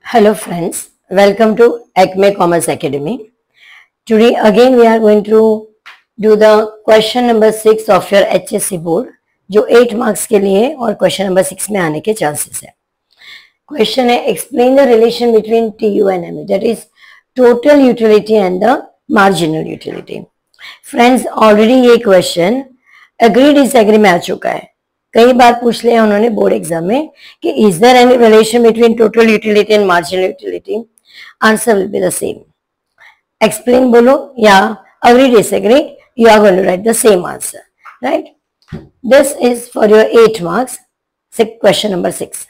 Hello friends, welcome to Acme Commerce Academy. Today again we are going to do the question number 6 of your HSC board जो 8 marks के लिए और question number 6 में आने के chances है. Question है explain the relation between TU and MU, that is total utility and the marginal utility. Friends already ये question agree disagree में आ चुका है. कई बार पूछ लिया उन्होंने बोर्ड एग्जाम में कि is there any relation between total utility and marginal utility. Answer will be the same. Explain बोलो या agree disagree, you are going to write the same answer, right. This is for your 8 marks. Question number 6.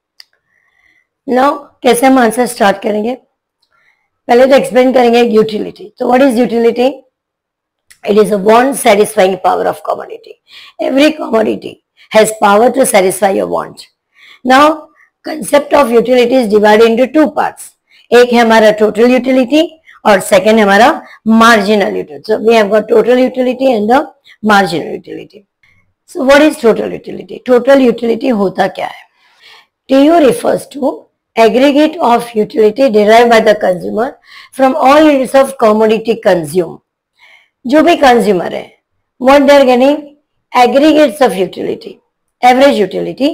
Now कैसे हम answer start करेंगे? पहले तो explain करेंगे utility. तो what is utility? It is a want satisfying power of commodity. Every commodity has power to satisfy your want. Now, concept of utility is divided into two parts. एक है हमारा total utility और second है हमारा marginal utility. So we have got total utility and the marginal utility. So what is total utility? Total utility होता क्या है? TU refers to aggregate of utility derived by the consumer from all units of commodity consumed. जो भी consumer है what they are getting aggregates of utility, average utility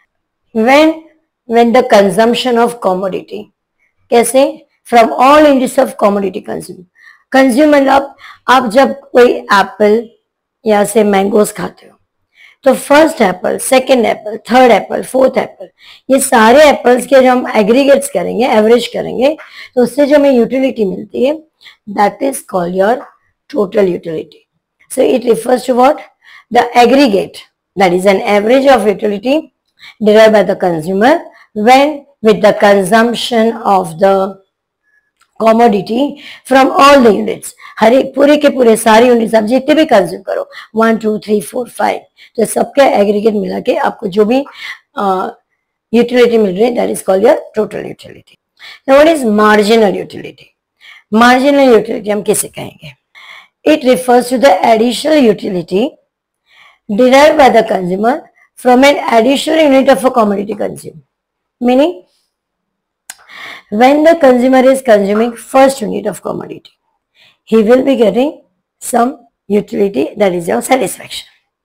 when the consumption of commodity. कैसे? From all indices of commodity consume मतलब आप जब कोई Apple या से मैंगोज खाते हो तो first apple, second apple, third apple, fourth apple, ये सारे एप्पल्स के जो हम एग्रीगेट्स करेंगे, एवरेज करेंगे, तो उससे जो हमें यूटिलिटी मिलती है that is called your total utility. So it refers to what? The aggregate, that is an average of utility derived by the consumer when with the consumption of the commodity from all the units. हर एक पूरे के पूरे सारे units आप जितने भी consume करो 1 2 3 4 5 तो सबके एग्रीगेट मिला के आपको जो भी यूटिलिटी मिल रही है that is called your total utility. Now what is marginal utility? Marginal utility हम किसे कहेंगे? It refers to the additional utility derived by the consumer from an additional unit of a commodity consumed. Meaning, when the consumer is consuming first unit of commodity, he will be getting some utility, that is your satisfaction.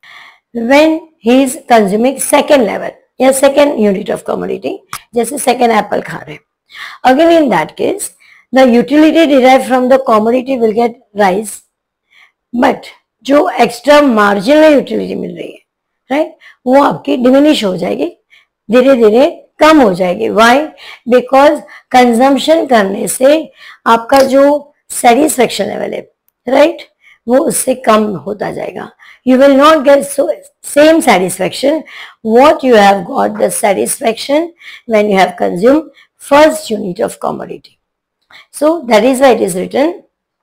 When he is consuming second level या second unit of commodity, जैसे second apple खा रहे, again in that case, the utility derived from the commodity will get rise. But जो extra marginal utility मिल रही है, right, वो आपकी डिमिनिश हो जाएगी, धीरे धीरे कम हो जाएगी. व्हाई? बिकॉज कंजम्पशन करने से आपका जो सेटिस्फेक्शन लेवल है, राइट, वो उससे कम होता जाएगा. You will not get same satisfaction what you have got the satisfaction when you have consume first unit of commodity. So that is why it is written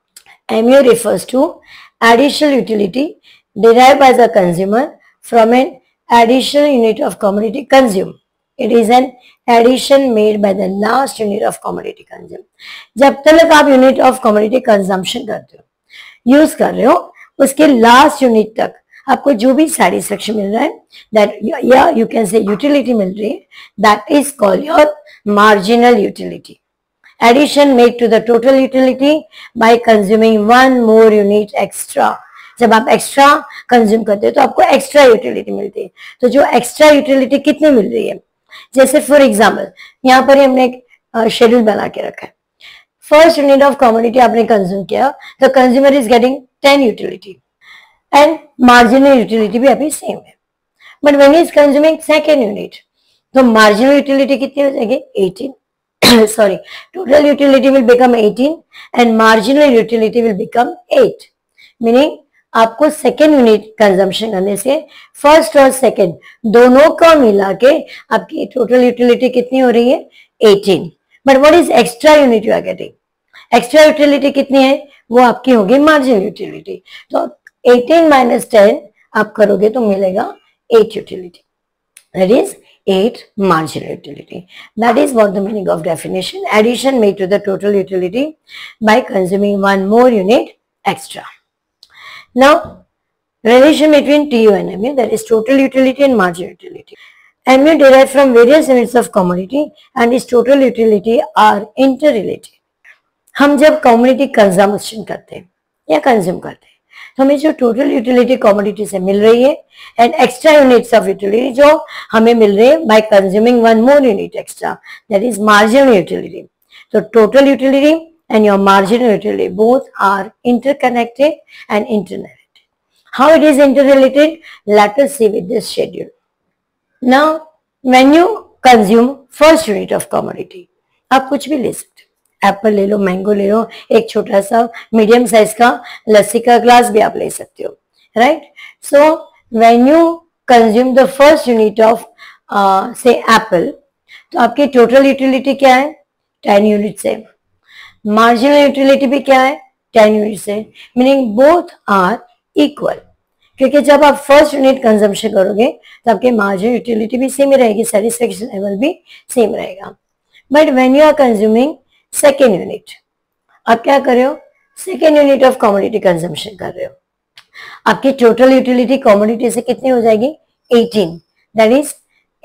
MU refers to additional utility derived by the consumer from an additional unit of commodity consumed. It is an addition made by the last unit of commodity consumed. जब तक आप unit of commodity consumption करते हो, use कर रहे हो, उसके last unit तक आपको जो भी सेटिस्फेक्शन मिल रहा है that या you can say utility मिल रही है, that is called your marginal utility. Addition made to the total utility by consuming one more unit extra. जब आप एक्स्ट्रा कंज्यूम करते हो तो आपको एक्स्ट्रा यूटिलिटी मिलती है. तो जो एक्स्ट्रा यूटिलिटी कितनी मिल रही है, जैसे फॉर एग्जाम्पल यहाँ पर हमने एक शेड्यूल बना के रखा है. फर्स्ट यूनिट ऑफ कमोडिटी आपने कंज्यूम किया तो consumer is getting 10 utility and marginal utility भी अभी सेम है. But when is consuming second unit तो मार्जिनल यूटिलिटी कितनी हो जाएगी? 18. Sorry, total utility will become 18 and marginal utility will become 8. Meaning आपको सेकेंड यूनिट कंजम्पशन करने से फर्स्ट और सेकेंड दोनों का मिला के आपकी टोटल यूटिलिटी कितनी हो रही है? 18. But what is extra unit you are getting? Extra utility कितनी है? वो आपकी होगी मार्जिनल यूटिलिटी. तो 18 माइनस 10 आप करोगे तो मिलेगा 8 utility. That is 8 marginal utility. That is what the meaning of definition. Addition made to the total utility by consuming one more unit extra. Now, relation between TU and MU, that is total utility and marginal utility. mu derived from various units of commodity and its total utility are interrelated. हम जब commodity consumption करते हैं या consume करते हैं तो हमें जो टोटल यूटिलिटी कमोडिटी से मिल रही है and extra units of utility जो हमें मिल रही है by consuming one more unit extra, that is marginal utility. तो total utility and your marginal utility both are interconnected and interrelated. How it is interrelated? Let us see with this schedule. Now, when you consume first unit of commodity, आप कुछ भी ले सकते हो, Apple ले लो, mango ले लो, एक छोटा सा मीडियम साइज का लस्सी का ग्लास भी आप ले सकते हो, right? So when you consume the first unit of से एप्पल, तो आपकी टोटल यूटिलिटी क्या है? 10 यूनिट से. मार्जिनल यूटिलिटी भी क्या है? 10 यूनिट से. मीनिंग बोथ आर इक्वल, क्योंकि जब आप फर्स्ट यूनिट कंजम्पशन करोगे तो आपके मार्जिनल यूटिलिटी भी सेम ही रहेगी, सेटिस्फेक्शन लेवल भी सेम रहेगा. But when you are consuming second unit, आप क्या कर रहे हो? Second unit of commodity consumption कर रहे हो. आपकी टोटल यूटिलिटी कमोडिटी से कितनी हो जाएगी? 18. दैट इज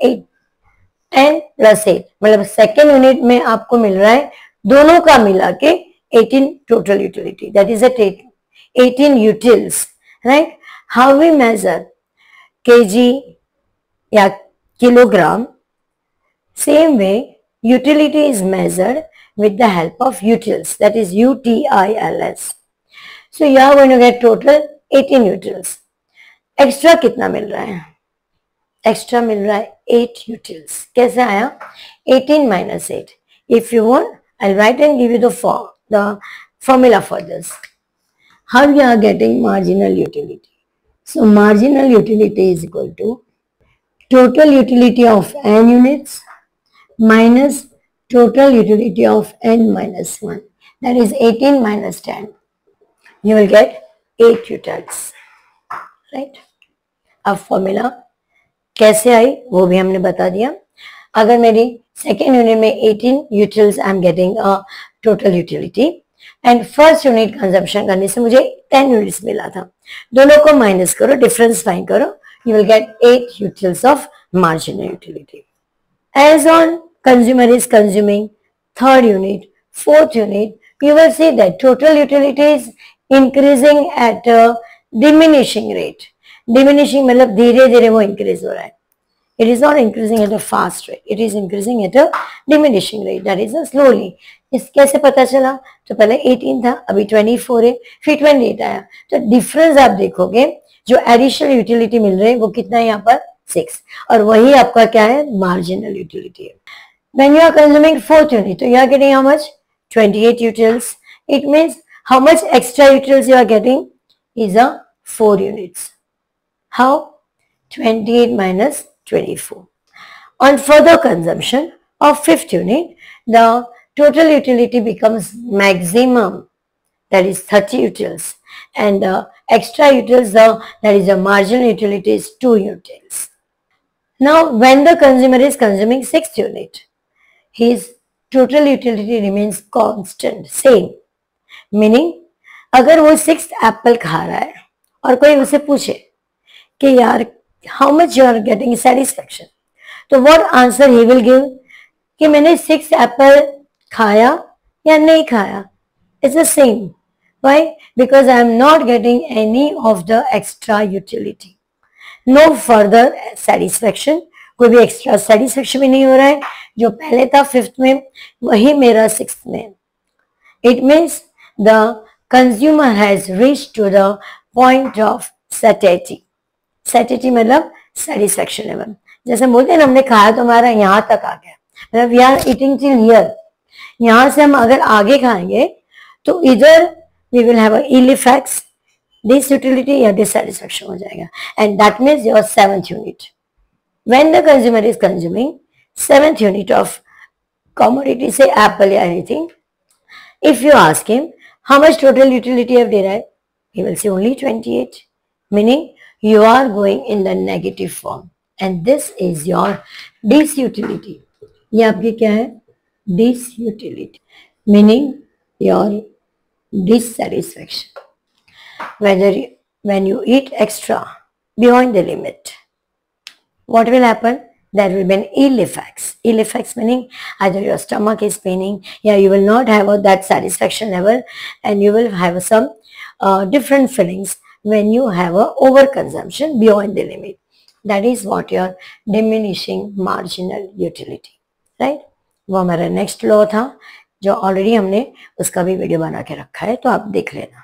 10 प्लस 8, मतलब सेकेंड यूनिट में आपको मिल रहा है दोनों का मिला के 18 total utility, that is 18 utils, right? How we measure KG या kilogram? Same way utility is measured with the help of utils, that is UTILS. So you are going to get total 18 utils. Extra कितना मिल रहा है? Extra मिल रहा है 8 utils. कैसे आया? 18 minus 8. If you want, I'll write and give you the formula for this. How you are getting marginal utility? So marginal utility is equal to total utility of n units minus total utility of n minus 1. That is 18 minus 10. You will get 8 utils. Right? अब formula कैसे आई वो भी हमने बता दिया. अगर मेरी सेकेंड यूनिट में 18 utils I am getting a total utility and first unit consumption करने से मुझे 10 यूनिट्स मिला था, दोनों को माइनस करो, डिफरेंस फाइंड करो, you will get 8 utils of marginal utility. As on consumer is consuming third unit, fourth unit, you will see that total utility is increasing at a diminishing rate. Diminishing मतलब धीरे धीरे वो increase हो रहा है. It is not increasing at a fast rate. It is increasing at a diminishing rate. That is a slowly. इस कैसे पता चला? तो पहले 18 था, अभी 24 है, फिर 28 आया. तो डिफरेंस आप देखोगे, जो एडिशनल यूटिलिटी मिल रही है वो कितना है यहाँ पर? 6. और वही आपका क्या है? मार्जिनल यूटिलिटी है. When you are consuming fourth unit, so you are getting how much? 28 utils. It means how much extra utils you are getting is a 4 units. How? 28 minus 24. On further consumption of fifth unit, the total utility becomes maximum, that is 30 utils, and the extra utils, that is the marginal utility, is 2 utils. Now, when the consumer is consuming sixth unit, his total utility remains constant, same. Meaning, अगर वो 6th Apple खा रहा है और कोई उसे पूछे कि यार how much you are getting satisfaction, तो what answer he will give? कि मैंने 6th एप्पल खाया या नहीं खाया? It's the same. Why? Because I am not getting any of the extra utility. No further satisfaction, कोई भी एक्स्ट्रा सेटिस्फेक्शन भी नहीं हो रहा है. जो पहले था 5th में वही मेरा 6th में. It means the consumer has reached to the point of satiety. Satiety मतलब satisfaction level. जैसे बोलते हैं ना, हमने खाया तो हमारा यहाँ तक आ गया, मतलब we are eating till here. यहाँ से हम अगर आगे खाएंगे तो इधर we will have a ill effects, disutility या dissatisfaction हो जाएगा. And that means your 7th unit. When the consumer is consuming 7th unit of commodity, say apple or anything, if you ask him how much total utility you have derived, he will say only 28, meaning you are going in the negative form, and this is your disutility. ये आपकी क्या है? Disutility, meaning your dissatisfaction. When you eat extra beyond the limit, what will happen? there will be an ill effects. Ill effects meaning either your stomach is paining, yeah, you will not have that satisfaction level, and you will have some different feelings when you have a overconsumption beyond the limit. That is what your diminishing marginal utility, right? वो हमारा next law था जो already हमने उसका भी video बना के रखा है, तो आप देख लेना.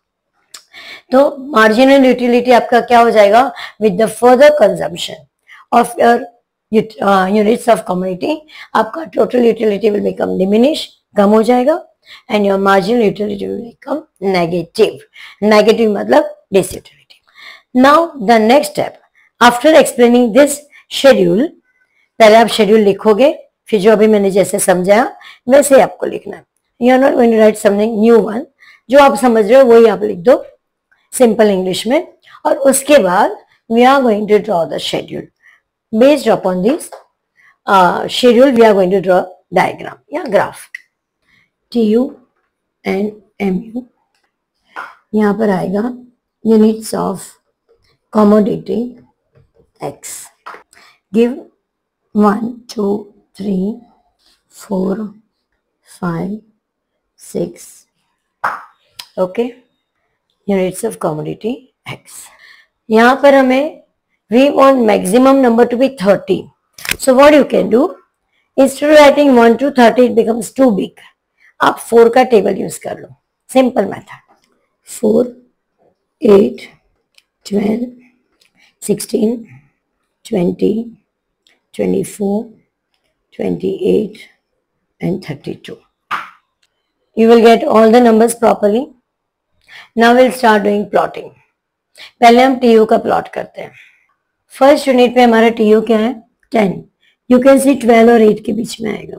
तो मार्जिनल यूटिलिटी आपका क्या हो जाएगा? With the further consumption of your units of community, आपका total utility will become diminish, कम हो जाएगा, and your marginal utility will become negative. Negative मतलब disutility. Now the next step after explaining this schedule, पहले आप schedule लिखोगे, फिर जो अभी मैंने जैसे समझाया वैसे आपको लिखना है. You are not going to write something new one, जो आप समझ रहे हो वही आप लिख दो सिंपल इंग्लिश में, और उसके बाद we are going to draw the schedule. Based upon this schedule we are going to draw diagram या ग्राफ. TU एंड MU, यहाँ पर आएगा units of commodity X. Give 1 2 3 4 5 6, okay, units of commodity X. यहाँ पर हमें we want maximum number to be 30. So what you can do, instead of writing 1 to 30 it becomes too big. आप 4 का table use कर लो, simple method. 4 8 12 16 20 24 28 and 32. You will get all the numbers properly. Now we'll start doing plotting. पहले हम TU का plot करते हैं. First unit पे हमारा TU क्या है? 10. यू कैन सी 12 और 8 के बीच में आएगा,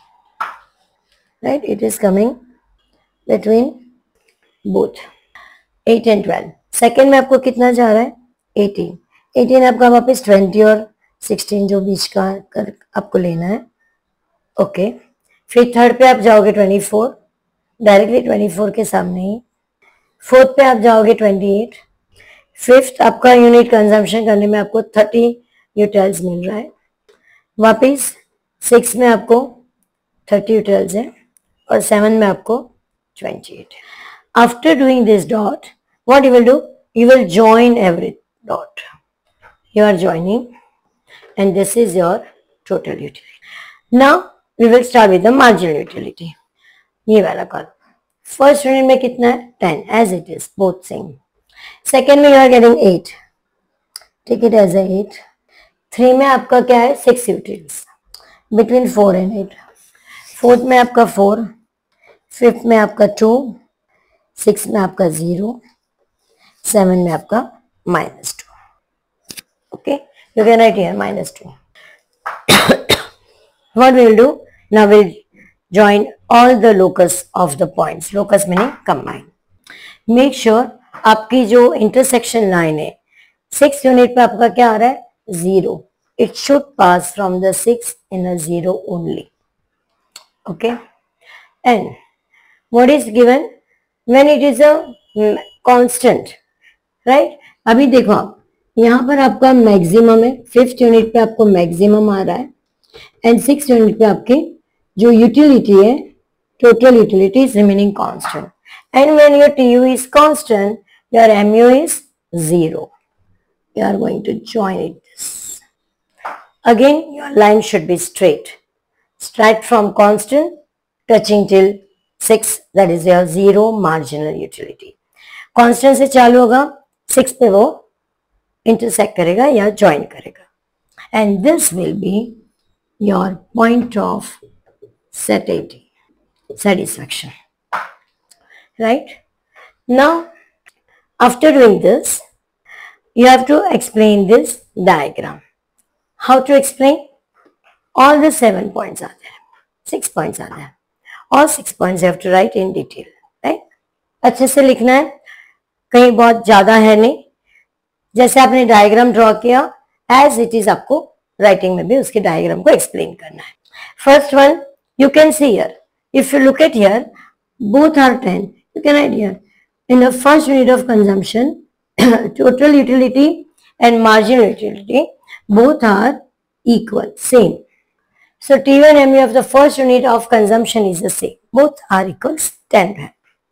right? It is coming between both 8 and 12. Second में आपको कितना जा रहा है? 18. 18 आपका वापस 20 और 16 जो बीच का कर आपको लेना है, ओके. फिर थर्ड पे आप जाओगे 24, डायरेक्टली 24 के सामने ही. फोर्थ पे आप जाओगे 28. फिफ्थ आपका यूनिट कंजम्पशन करने में आपको 30 यूटिल्स मिल रहा है. वापिस 6 में आपको 30 यूटिल्स है, और 7 में आपको 28. After doing this dot, what you will do? You will join every dot. You are joining, and this is your total utility. Now we will start with the marginal utility. ये वाला column. First unit में कितना है? 10 as it is, both same. Second में you are getting 8, take it as 8. 3 में आपका क्या है? 6 यूटिल्स बिटवीन 4 and 8. फोर्थ में आपका 4, फिफ्थ में आपका 2, 6 में आपका 0, 7 में आपका -2. Okay, you can write here -2. What we will do? Now we'll join all the locus of the points. Locus meaning combine. Make sure आपकी जो intersection line है 6 यूनिट पे आपका क्या आ रहा है? 0. It should pass from the 6 in a 0 only. Okay. And what is given when it is a constant, right? अभी देखो आप, यहाँ पर आपका मैक्सिमम है. 5th यूनिट पे आपको मैक्सिमम आ रहा है, एंड 6th यूनिट पे आपकी जो यूटिलिटी है, total utility is remaining constant. And when your TU is constant, your MU is 0. You are going to join it this. Again, your line should be straight. Straight from constant touching till 6, that is your 0 marginal utility. Constant से चालू होगा, 6 पे वो intersect करेगा या join करेगा. And this will be your point of satiety, satisfaction. Right? Now, after doing this, you have to explain this diagram. How to explain? All the 7 points are there. 6 points are there. All 6 points you have to write in detail. Right? अच्छे से लिखना है, कहीं बहुत ज्यादा है नहीं. जैसे आपने डायग्राम ड्रॉ किया, एज इट इज आपको राइटिंग में भी उसके डायग्राम को एक्सप्लेन करना है. First one, you can see here. If you look at here, both are 10. You can write here. In the first unit of consumption, total utility and marginal utility both are equal, same. So TU and MU of the first unit of consumption is the same. Both are equals 10.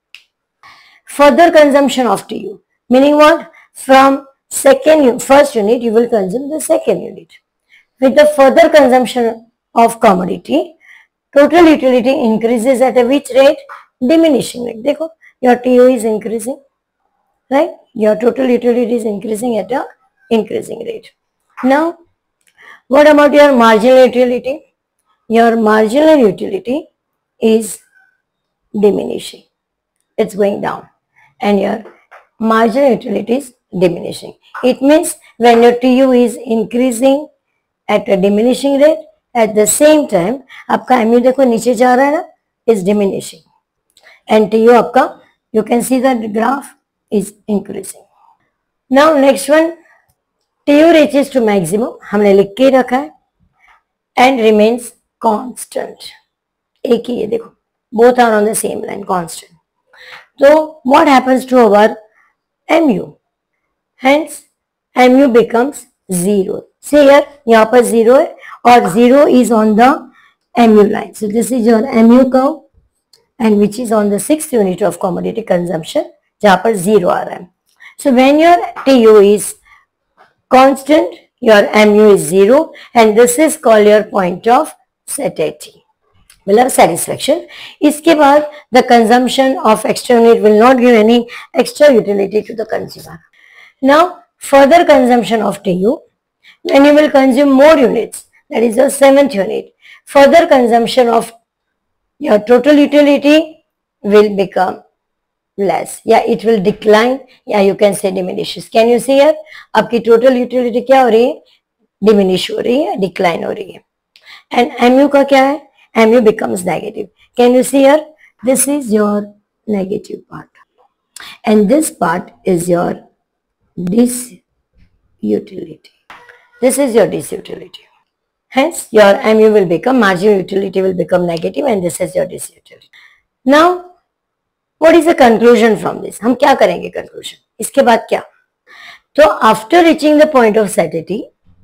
Further consumption of TU, meaning what? From first unit you will consume the second unit. With the further consumption of commodity, total utility increases at a which rate? Diminishing rate. देखो, your TU is increasing, right? Your total utility is increasing at a increasing rate. Now, what about your marginal utility? Your marginal utility is diminishing. It's going down, and your marginal utility is diminishing. It means when your TU is increasing at a diminishing rate, at the same time आपका MU देखो नीचे जा रहा है ना, is diminishing, and TU आपका, you can see that the graph is increasing. Now next one, TU reaches to maximum, हमने लिख के रखा है, and remains constant. एक ही है देखो, both are on the same line, constant. So what happens to our MU? Hence MU becomes 0. See here, यहाँ पर 0 है और 0 is on the MU line. So this is your MU curve, and which is on the 6th unit of commodity consumption, जहाँ पर 0 आ रहा है. So when your TU is constant, your MU is 0, and this is called your point of satiety, मतलब satisfaction. इसके बाद the consumption of extra unit will not give any extra utility to the consumer. Now further consumption of TU, when you will consume more units, that is the 7th unit, further consumption of your total utility will become less, yeah, it will decline, yeah, you can say diminishes. Can you see here? आपकी total utility क्या हो रही है? Diminish हो रही है, decline हो रही है. And MU का क्या है? MU becomes negative. Can you see here? This is your negative part, and this part is your disutility. This is your disutility. Hence, your MU will become, marginal utility will become negative, and this is your disutility. Now, what is the conclusion from this? हम क्या करेंगे conclusion? इसके बाद क्या? तो after reaching the point of satiety,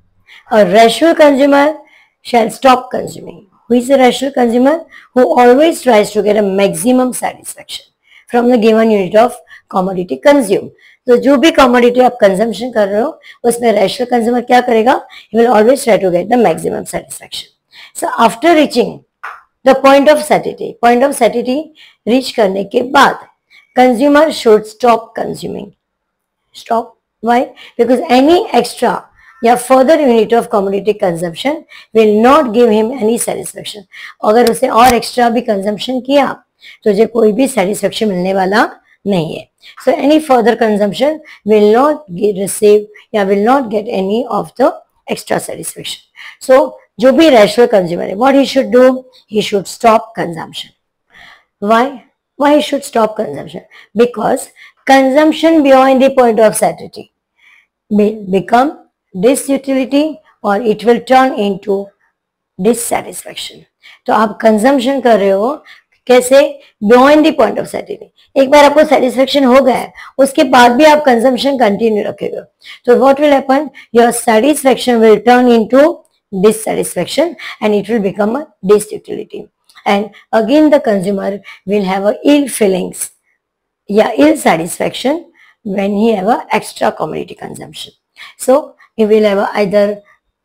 a rational consumer shall stop consuming. Who is a rational consumer? Who always tries to get a maximum satisfaction from the given unit of commodity consumed. तो जो भी commodity आप consumption कर रहे हो, उसमें rational consumer क्या करेगा? He will always try to get the maximum satisfaction. So after reaching the point of satiety reach करने के बाद, consumer should stop consuming. Stop. Why? Because any extra या further unit of commodity consumption will not give him any satisfaction. अगर उसे और extra भी consumption किया, तो जो कोई भी satisfaction मिलने वाला नहीं है. So any further consumption will not receive या will not get any of the extra satisfaction. So जो भी rational consumer है, what he should do? He should stop consumption. Why? Why he should stop consumption? Because consumption beyond the point of satiety will become disutility, or it will turn into dissatisfaction. तो आप consumption कर रहे हो कैसे? Beyond the point of satiety. एक बार आपको satisfaction हो गया है, उसके बाद भी आप consumption continue रखेगा, तो what will happen? Your satisfaction will turn into dissatisfaction, and it will become a disutility, and again the consumer will have a ill feelings, yeah, ill satisfaction when he have a extra commodity consumption. So he will have either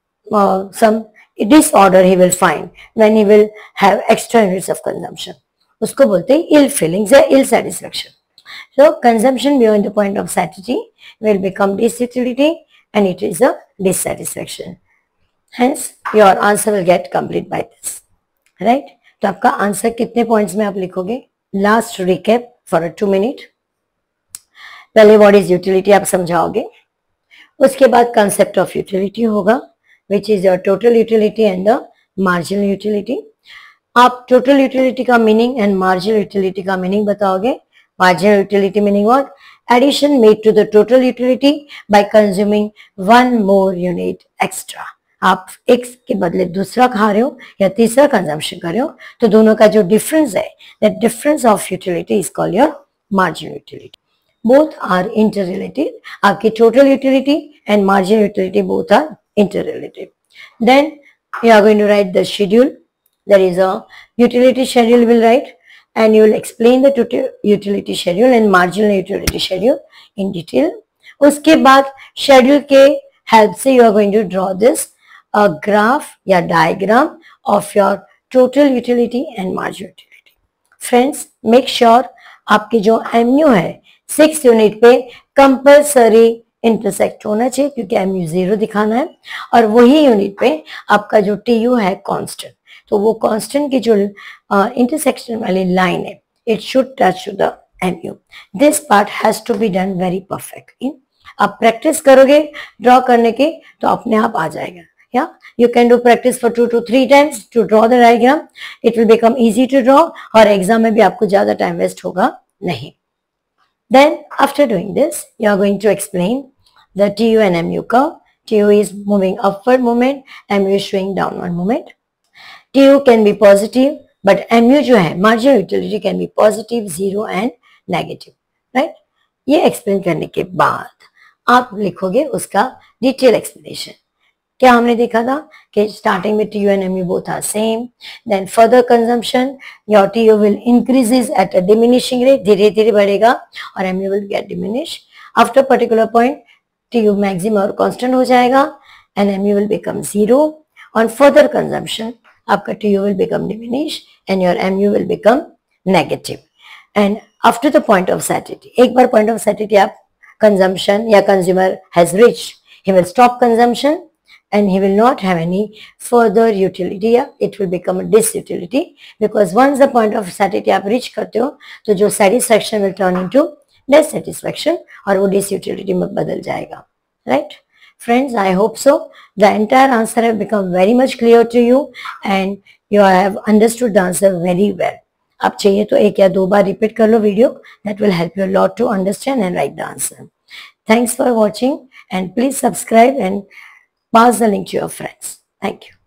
some disorder he will find when he will have extra units of consumption. उसको बोलते हैं ill feelings या ill satisfaction. So consumption beyond the point of satiety will become disutility, and it is a dissatisfaction. Hence your answer will get complete by this, right? तो आपका answer कितने points में आप लिखोगे? Last recap for a 2 minute. पहले what is utility आप समझाओगे, उसके बाद कंसेप्ट ऑफ यूटिलिटी होगा, which is your total utility and the marginal utility. आप टोटल यूटिलिटी का मीनिंग एंड मार्जिनल यूटिलिटी का मीनिंग बताओगे. Marginal utility meaning what? Addition made to the total utility by consuming 1 more unit extra. आप एक के बदले दूसरा खा रहे हो या तीसरा कंजम्पशन कर रहे हो, तो दोनों का जो डिफरेंस है, that difference of utility is called your marginal utility. Both are inter related. आपकी total utility and marginal utility both are inter related. Then you are going to write the schedule. There is a utility schedule you will write, and you will explain the utility schedule and marginal utility schedule in detail. उसके बाद schedule के help से you are going to draw this a graph या diagram of your total utility and marginal utility. Friends, make sure आपकी जो MU है 6 unit पे compulsory intersect होना चाहिए, क्योंकि MU 0 दिखाना है, और वही यूनिट पे आपका जो TU है कांस्टेंट, तो वो कांस्टेंट की जो इंटरसेक्शन वाली लाइन है it should touch to the MU. This part has to be done very perfectly. आप प्रैक्टिस करोगे ड्रॉ करने की तो अपने आप आ जाएगा. Yeah, you can do practice for 2 to 3 times to draw the diagram. It will become easy to draw, और exam में भी आपको ज्यादा टाइम वेस्ट होगा नहीं. Then after doing this, you are going to explain the TU and MU curve. TU is moving upward movement, MU is showing downward movement. TU can be positive, but MU जो है marginal utility can be positive, 0 and negative, right? ये explain करने के बाद आप लिखोगे उसका detail explanation. क्या हमने देखा था कि starting with TU and MU both are same. Then further consumption, your TU will increases at a diminishing rate, धीरे धीरे बढ़ेगा, और MU will get diminished. After particular point, TU maximum और constant हो जाएगा and MU will become 0. On further consumption, आपका TU will become diminished and your MU will become negative. And after the point of satiety, एक बार point of satiety आप consumption या consumer has reached, he will stop consumption and he will not have any further utility, या it will become a disutility, because once the point of satiety आप reach करते हो तो जो satisfaction will turn into dissatisfaction और वो disutility में बदल जाएगा. Right? Friends, I hope so. The entire answer have become very much clear to you and you have understood the answer very well. आप चाहिए तो एक या दो बार repeat कर लो video. That will help you a lot to understand and write the answer. Thanks for watching and please subscribe and pass the link to your friends. Thank you.